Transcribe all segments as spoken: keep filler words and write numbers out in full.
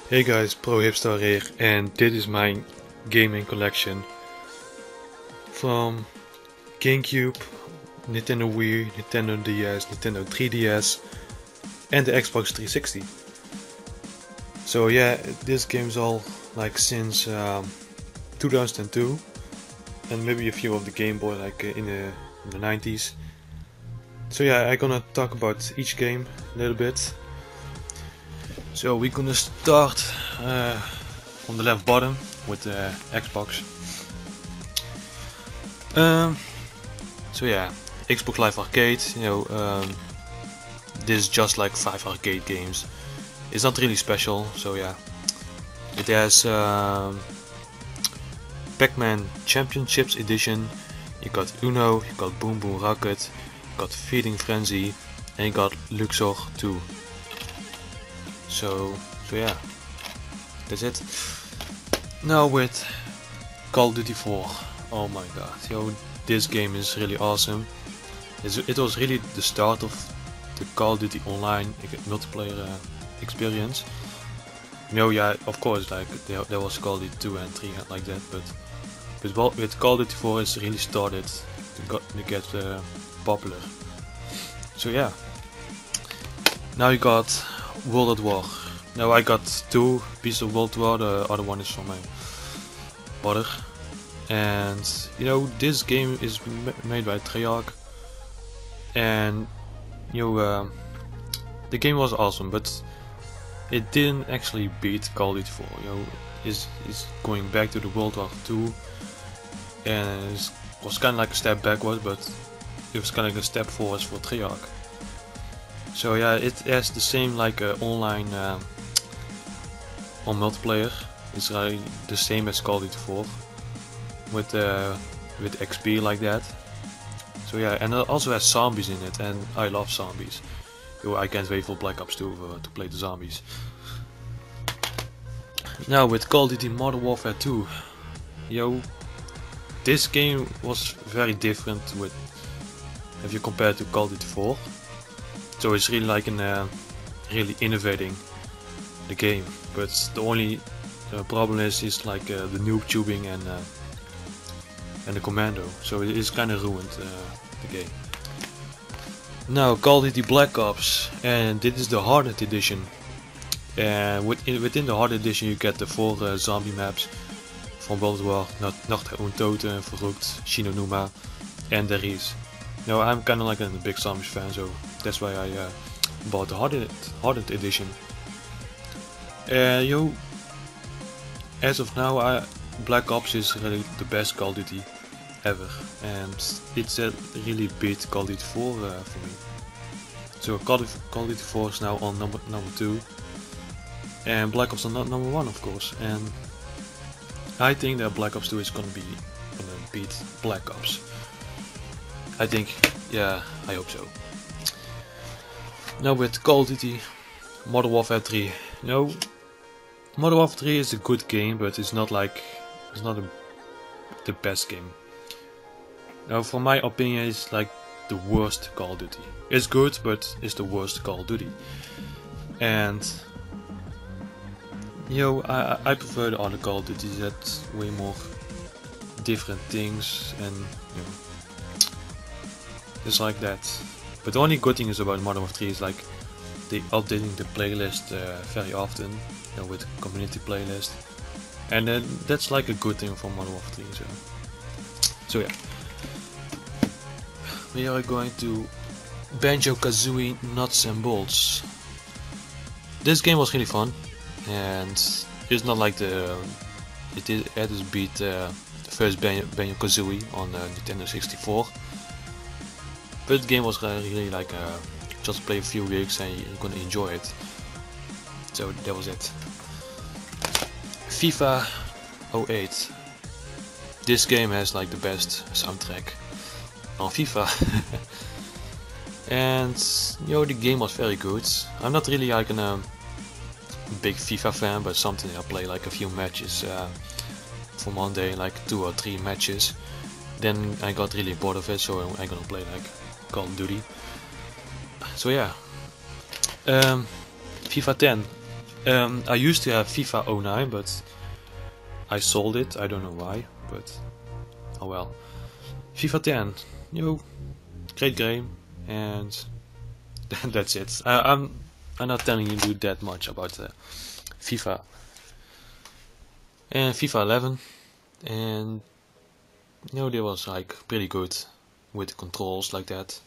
Hey guys, Pro Hipstar here, and dit is mijn gaming collection from GameCube, Nintendo Wii, Nintendo D S, Nintendo three D S, and the Xbox three sixty. So yeah, this game's all like since um, two thousand two, and maybe a few of the Game Boy like uh, in the in the nineties. So yeah, I'm gonna talk about each game a little bit. So we're gonna start uh, on the left bottom with the Xbox. Um, so yeah, Xbox Live Arcade. You know, um, this is just like five arcade games. It's not really special. So yeah, it has um, Pac-Man Championships Edition. You got Uno, you got Boom Boom Rocket, you got Feeding Frenzy, and you got Luxor two. So, so yeah, that's it. Now with Call of Duty four. Oh my god, yo, this game is really awesome. It's, it was really the start of the Call of Duty Online multiplayer uh, experience. You know, yeah, of course, like there, there was Call of Duty two and three like that, but with, with Call of Duty four it's really started to, got, to get uh, popular. So yeah, now you got World at War. Now I got two pieces of World at War, the other one is from my brother. And you know, this game is ma made by Treyarch, and you know, uh, the game was awesome, but it didn't actually beat Call of Duty four. You know, it's, it's going back to the World War two, and it was kind of like a step backward, but it was kind of like a step forward for Treyarch. So yeah, it has the same like uh, online uh, on multiplayer. It's like the same as Call of Duty four with uh, with X P like that. So yeah, and it also has zombies in it, and I love zombies. Yo, I can't wait for Black Ops two uh, to play the zombies. Now with Call of Duty Modern Warfare two, yo, this game was very different with if you compare it to Call of Duty four. So it's really like an uh, really innovating the game, but the only uh, problem is is like uh, the noob tubing and uh, and the commando. So it is kind of ruined uh, the game. Now Call of Duty Black Ops, and this is the hardened edition. And within within the hardened edition you get the four uh, zombie maps from World War: Nacht der Untoten, Verrückt, Shinonuma, and Der Ries. Now I'm kind of like a big zombies fan, so that's why I uh, bought the hardened, hardened edition. Uh, yo, as of now, I, Black Ops is really the best Call of Duty ever, and it's uh, really beat Call of Duty four uh, for me. So Call of, Call of Duty four is now on number number two, and Black Ops on number one, of course. And I think that Black Ops two is gonna be gonna beat Black Ops. I think, yeah, I hope so. Now with Call of Duty Modern Warfare three. You know, Modern Warfare three is a good game, but it's not like, it's not a, the best game. Now for my opinion, it's like the worst Call of Duty. It's good, but it's the worst Call of Duty. And you know, I, I prefer the other Call of Duties that way more different things, and you know, it's like that. But the only good thing is about Modern Warfare three is like they updating the playlist uh, very often, you know, with community playlist, and then that's like a good thing for Modern Warfare three. So, so yeah, we are going to Banjo-Kazooie Nuts and Bolts. This game was really fun, and it's not like the it did it has beat uh, the first Banjo-Kazooie on uh, Nintendo sixty-four. But the game was really like uh, just play a few weeks and you're gonna enjoy it. So that was it. FIFA oh eight. This game has like the best soundtrack on FIFA. And you know, the game was very good. I'm not really like a um, big FIFA fan, but something I play like a few matches uh, for one day, like two or three matches. Then I got really bored of it, so I'm gonna play like Call of Duty. So yeah, um, FIFA ten Um, I used to have FIFA oh nine, but I sold it. I don't know why, but oh well. FIFA ten, you know, great game, and that's it. I, I'm I'm not telling you that much about uh, FIFA. And FIFA eleven, and you know, they was like pretty good with the controls like that.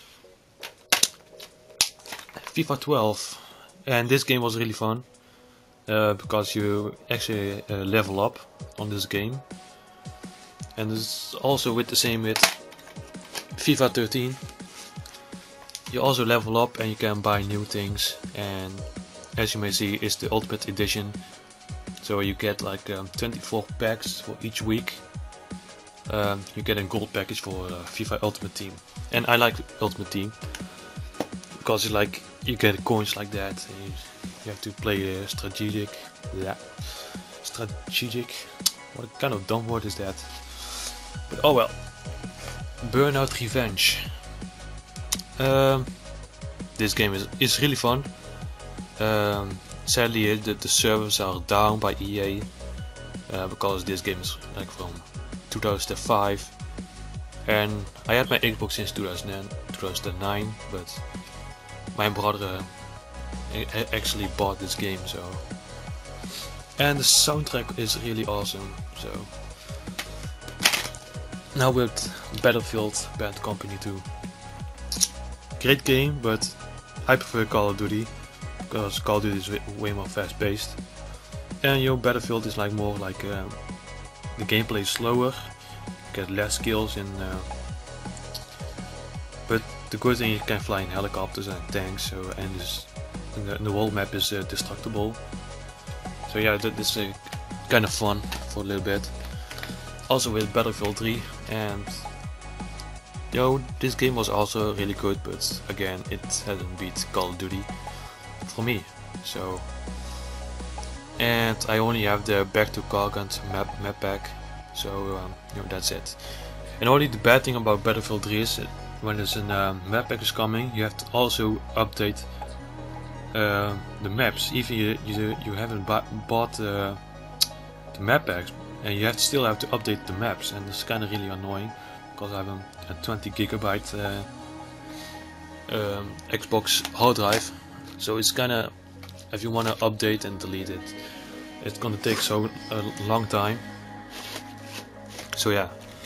FIFA twelve, and this game was really fun uh, because you actually uh, level up on this game, and it's also with the same with FIFA thirteen. You also level up and you can buy new things, and as you may see, it's the Ultimate Edition, so you get like um, twenty-four packs for each week. Um, you get a gold package for uh, FIFA Ultimate Team, and I like Ultimate Team because you like you get coins like that. And you, you have to play uh, strategic. Yeah, strategic. What kind of dumb word is that? But oh well. Burnout Revenge. Um, this game is is really fun. Um, sadly, the the servers are down by E A uh, because this game is like from two thousand five, and I had my Xbox since two thousand nine, but my brother uh, actually bought this game, so, and the soundtrack is really awesome. So now with Battlefield Bad Company two, great game, but I prefer Call of Duty because Call of Duty is way more fast paced, and your Battlefield is like more like um, the gameplay is slower, get less kills, and uh, but the good thing, you can fly in helicopters and tanks, so, and, this, and the, the whole map is uh, destructible. So yeah, that is uh, kind of fun for a little bit. Also with Battlefield three, and yo, this game was also really good, but again, it hasn't beat Call of Duty for me. So, and I only have the Back to Kargand map map pack, so um, you know, that's it. And only the bad thing about Battlefield three is that when there's a um, map pack is coming, you have to also update uh, the maps. Even you you, you haven't bought uh, the map packs, and you have to still have to update the maps, and it's kind of really annoying because I have a, a twenty gigabyte uh, um, Xbox hard drive, so it's kind of, if you want to update and delete it, it's gonna take so a long time. So yeah,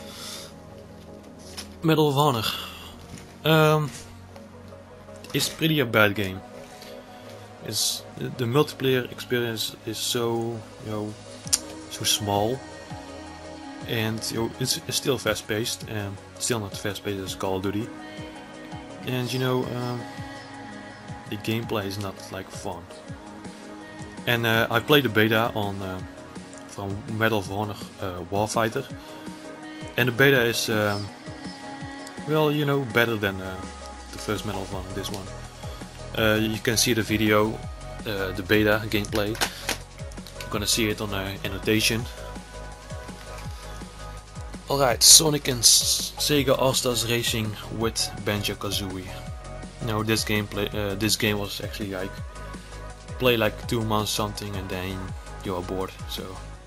Medal of Honor. Um, it's pretty a bad game. It's the, the multiplayer experience is so, you know, so small, and you know, it's, it's still fast paced, and still not fast paced as Call of Duty. And you know, um, the gameplay is not like fun. And uh, I played the beta on uh, from Medal of Honor uh, Warfighter, and the beta is um, well, you know, better than uh, the first Medal of Honor. This one, uh, you can see the video, uh, the beta gameplay. You're gonna see it on the annotation. Alright, Sonic and S Sega All-Stars Racing with Banjo-Kazooie. Now this gameplay, uh, this game was actually like play like two months something, and then you're bored. So,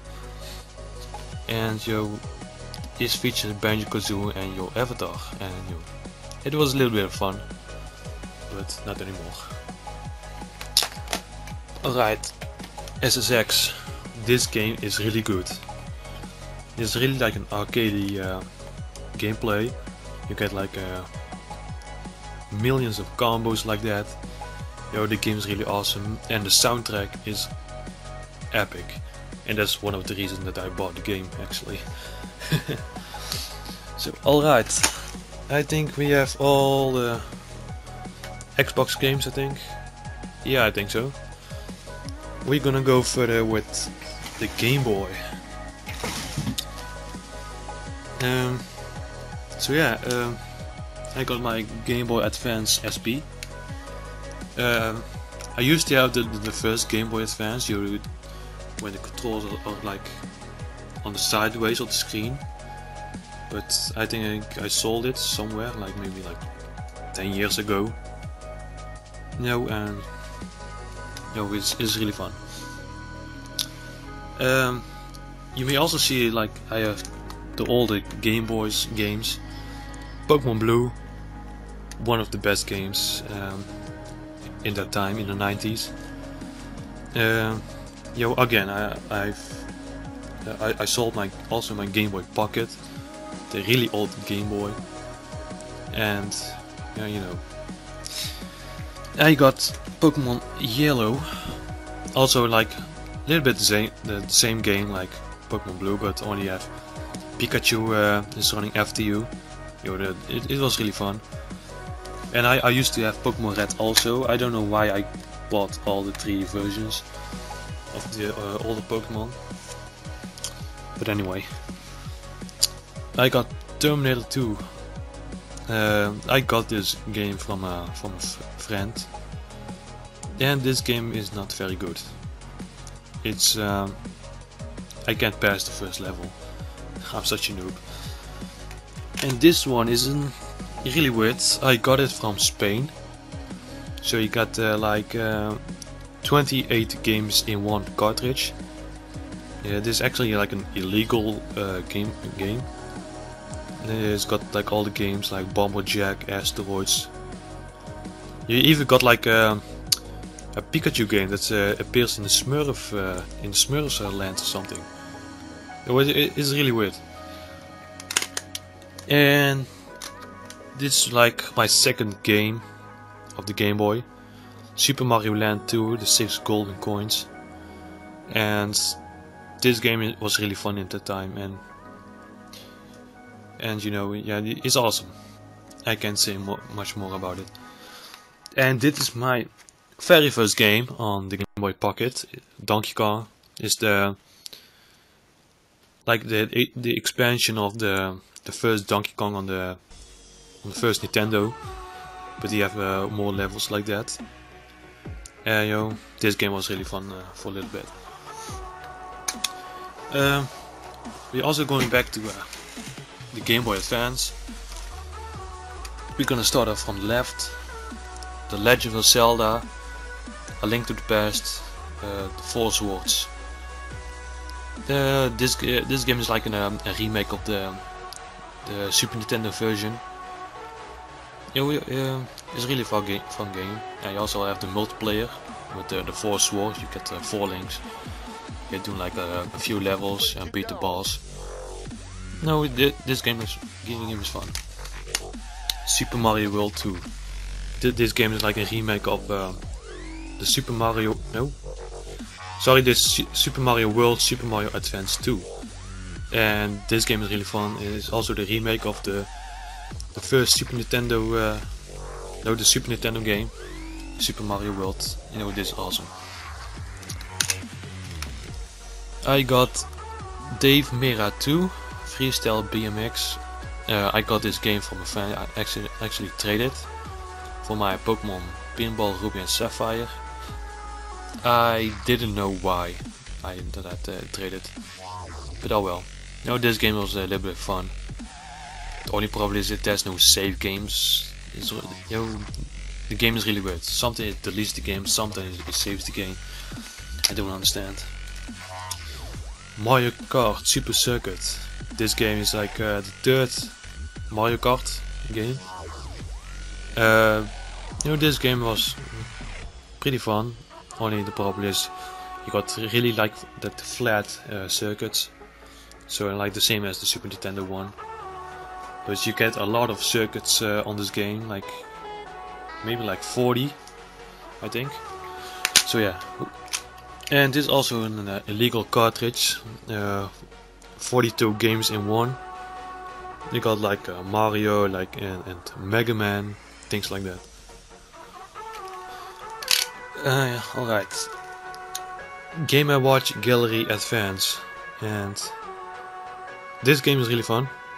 and you. This features Banjo-Kazooie and your avatar, and you, it was a little bit of fun, but not anymore. Alright, S S X. This game is really good. It's really like an arcade uh, gameplay. You get like uh, millions of combos like that. Yo, the game is really awesome, and the soundtrack is epic. And that's one of the reasons that I bought the game, actually. So, alright, I think we have all the Xbox games, I think. Yeah, I think so. We're gonna go further with the Game Boy. Um, so yeah, um, I got my Game Boy Advance S P. Um, I used to have the, the first Game Boy Advance, you, when the controls are, are like on the sideways of the screen, but I think I, I sold it somewhere, like maybe like ten years ago. No, and you know, it's, it's really fun. Um, you may also see like I have the older Game Boys games. Pokemon Blue, one of the best games um, in that time, in the nineties. Uh, you know, again, I, I've I, I sold my also my Game Boy Pocket, the really old Game Boy, and yeah, you know, I got Pokemon Yellow, also like a little bit the same, the same game like Pokemon Blue, but only have Pikachu uh, is running after you. You know, the, it, it was really fun. And I, I used to have Pokemon Red also. I don't know why I bought all the three versions of the uh, older Pokemon. But anyway, I got Terminator two. Uh, I got this game from a from a f friend, and this game is not very good. It's um, I can't pass the first level. I'm such a noob. And this one isn't really weird. I got it from Spain. So you got uh, like uh, twenty-eight games in one cartridge. Yeah, this is actually like an illegal uh, game. Game. It's got like all the games like Bomberjack, Asteroids. You even got like a, a Pikachu game that uh, appears in the Smurf uh, in Smurfs uh, land or something. It was, it, it's really weird. And this is like my second game of the Game Boy. Super Mario Land two, the six golden coins. And this game was really fun at the time, and and you know, yeah, it's awesome. I can't say more, much more about it. And this is my very first game on the Game Boy Pocket. Donkey Kong is the like the the expansion of the the first Donkey Kong on the on the first Nintendo, but you have uh, more levels like that. Uh, you know, this game was really fun uh, for a little bit. Uh, we're also going back to uh, the Game Boy Advance. We're gonna start off from the left. The Legend of Zelda, A Link to the Past, uh, The Four Swords. Uh, this uh, this game is like an, um, a remake of the the Super Nintendo version. Yeah, we, uh, it's a really fun game. Fun game. And you also have the multiplayer with the, the Four Swords. You get uh, four links. You do like a, a few levels and beat the boss. No, th this game is this game is fun. Super Mario World two. Th this game is like a remake of uh, the Super Mario. No, sorry, this Su Super Mario World, Super Mario Advance two. And this game is really fun. It is also the remake of the the first Super Nintendo, uh, no, the Super Nintendo game, Super Mario World. You know, this is awesome. I got Dave Mera two, Freestyle B M X. Uh, I got this game from a friend. I actually actually traded for my Pokemon Pinball Ruby and Sapphire. I didn't know why I did that uh, traded, but oh well. No, this game was a little bit fun. The only problem is that there's no save games. It's, you know, the game is really weird. Sometimes it deletes the game, sometimes it saves the game. I don't understand. Mario Kart Super Circuit. This game is like uh, the third Mario Kart game. Uh, you know, this game was pretty fun. Only the problem is you got really like that flat uh, circuits. So like the same as the Super Nintendo one. But you get a lot of circuits uh, on this game, like maybe like forty, I think. So yeah. And this is also an uh, illegal cartridge, uh, forty-two games in one. You got like uh, Mario, like and, and Mega Man, things like that. Uh, yeah, all right. Game and Watch Gallery Advance, and this game is really fun.